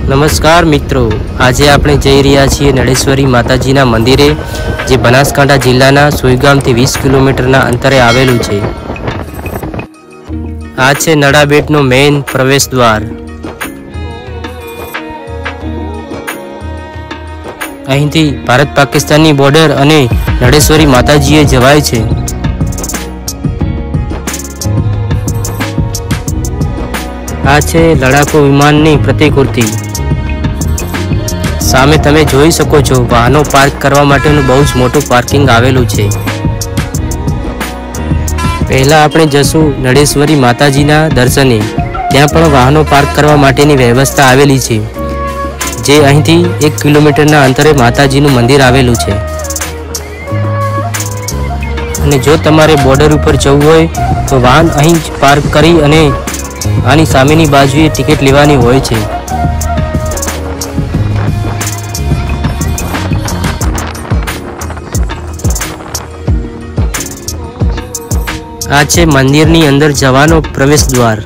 नमस्कार मित्रों, आज આપણે જઈ રહ્યા છીએ નળેશ્વરી માતાજીના મંદિરે, જે બનાસકાંઠા જિલ્લાના સોઈગામથી 20 કિલોમીટરના અંતરે આવેલું છે। આ છે નડાબેટનો મેઇન પ્રવેશ દ્વાર। અહીંથી ભારત પાકિસ્તાનની બોર્ડર અને નળેશ્વરી માતાજીએ જવાય છે। આ છે લડાકુ વિમાનની પ્રતિકૃતિ। સામે તમે જોઈ શકો છો, વાહનો પાર્ક કરવા માટેનું બહુ જ મોટું પાર્કિંગ આવેલું છે। પહેલા આપણે જશું નળેશ્વરી માતાજીના દર્શને। ત્યાં પણ વાહનો પાર્ક કરવા માટેની વ્યવસ્થા આવેલી છે, જે અહીંથી 1 કિલોમીટરના અંતરે માતાજીનું મંદિર આવેલું છે। અને જો તમારે બોર્ડર ઉપર જવું હોય તો વાહન અહીં જ પાર્ક કરી અને આની સામેની બાજુએ ટિકિટ લેવાની હોય છે। આ છે મંદિરની અંદર જવાનો પ્રવેશ દ્વાર।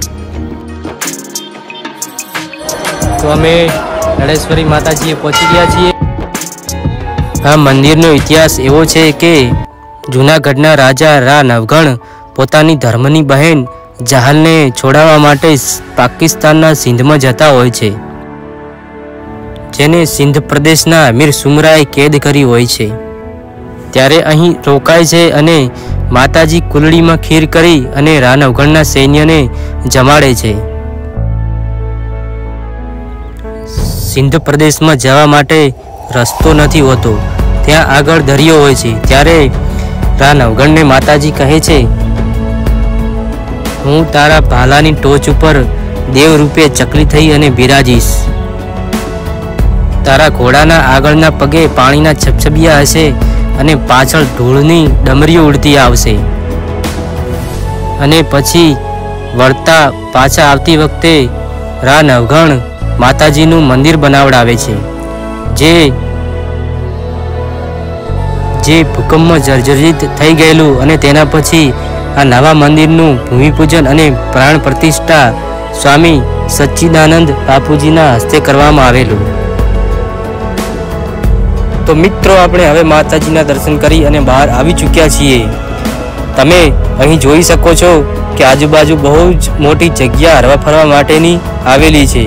તો અમે નળેશ્વરી માતાજીએ પહોંચી ગયા છીએ। આ મંદિરનો ઇતિહાસ એવો છે કે જૂનાગઢના રાજા રા નવઘણ પોતાની ધર્મની બહેન જહાલને છોડાવવા માટે પાકિસ્તાનના સિંધમાં જતા હોય છે, જેને સિંધ પ્રદેશના અમીર સુમરાએ કેદ કરી હોય છે। ત્યારે અહીં રોકાય છે અને માતાજી કુલડીમાં ખીર કરી અને રા નવઘણના સૈન્યને જમાડે છે। સિંધ પ્રદેશમાં જવા માટે રસ્તો નથી હોતો, ત્યાં આગળ દરિયો હોય છે। ત્યારે રા નવઘણને માતાજી કહે છે, હું તારા ભાલાની ટોચ ઉપર દેવ રૂપે ચકલી થઈ અને બિરાજીશ। તારા ઘોડાના આગળના પગે પાણીના છબછબિયા હશે અને પાછળ ધૂળની ડમરીઓ ઉડતી આવશે। અને પછી વળતા પાછા આવતી વખતે રા નવઘણ માતાજીનું મંદિર બનાવડાવે છે, જે ભૂકંપમાં જર્જરિત થઈ ગયેલું। અને તેના પછી આ નવા મંદિરનું ભૂમિપૂજન અને પ્રાણ પ્રતિષ્ઠા સ્વામી સચ્ચિદાનંદ બાપુજીના હસ્તે કરવામાં આવેલું। તો મિત્રો, આપણે હવે માતાજીના દર્શન કરી અને બહાર આવી ચૂક્યા છીએ। તમે અહીં જોઈ શકો છો કે આજુબાજુ બહુ જ મોટી જગ્યા હરવા ફરવા માટેની આવેલી છે।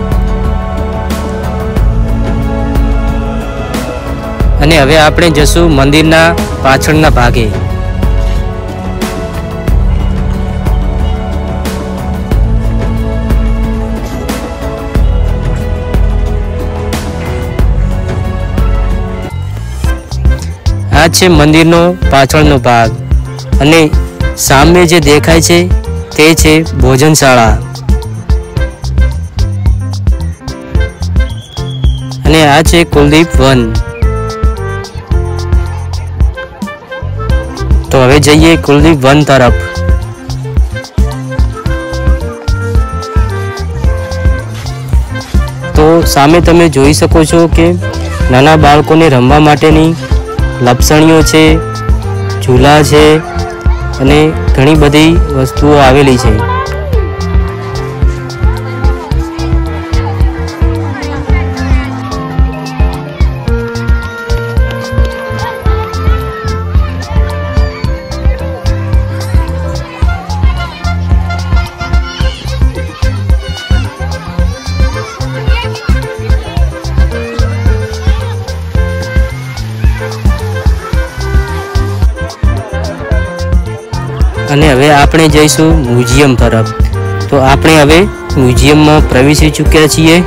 અને હવે આપણે જશું મંદિરના પાછળના ભાગે। આ છે મંદિરનો પાછળનો ભાગ, અને સામે જે દેખાય છે તે છે ભોજનશાળા। અને આ છે કુલદીપ વન। તો હવે જઈએ કુલદીપ વન તરફ। તો સામે તમે જોઈ શકો છો કે નાના બાળકોને રમવા માટેની લપસણીઓ છે, ઝૂલા છે અને ઘણી બધી વસ્તુઓ આવેલી છે। અને હવે આપણે જઈશું મ્યુઝિયમ તરફ। તો આપણે હવે મ્યુઝિયમમાં પ્રવેશી ચૂક્યા છીએ।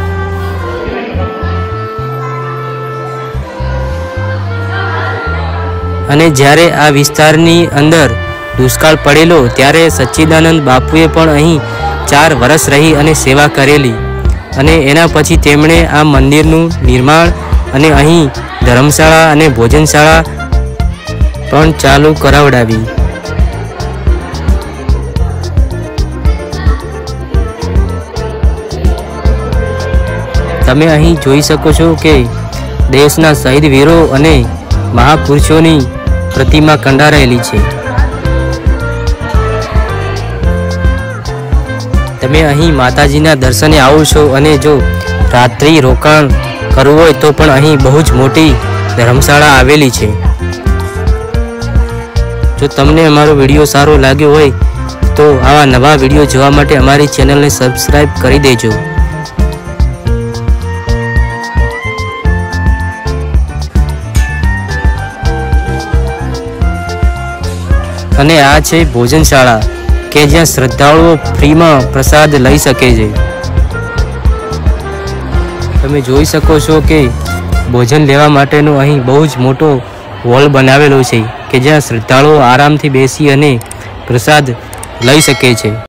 અને જ્યારે આ વિસ્તારની અંદર દુષ્કાળ પડેલો ત્યારે સચ્ચિદાનંદ બાપુએ પણ અહીં 4 વર્ષ રહી અને સેવા કરેલી। અને એના પછી તેમણે આ મંદિરનું નિર્માણ અને અહીં ધર્મશાળા અને ભોજનશાળા પણ ચાલુ કરાવડાવી। તમે અહીં જોઈ શકો છો કે દેશના શહીદ વીરો અને મહાપુરુષોની પ્રતિમા કંડારાયેલી છે। તમે અહીં માતાજીના દર્શને આવો છો અને જો રાત્રિ રોકાણ કરવું હોય તો પણ અહીં બહુ જ મોટી ધર્મશાળા આવેલી છે। જો તમને અમારો વિડીયો સારો લાગ્યો હોય તો આવા નવા વિડીયો જોવા માટે અમારી ચેનલને સબસ્ક્રાઈબ કરી દેજો। અને આ છે ભોજનશાળા કે જ્યાં શ્રદ્ધાળુઓ ફ્રીમાં પ્રસાદ લઈ શકે છે। તમે જોઈ શકો છો કે ભોજન લેવા માટેનો અહીં બહુ જ મોટો હોલ બનાવેલો છે કે જ્યાં શ્રદ્ધાળુઓ આરામથી બેસી અને પ્રસાદ લઈ શકે છે।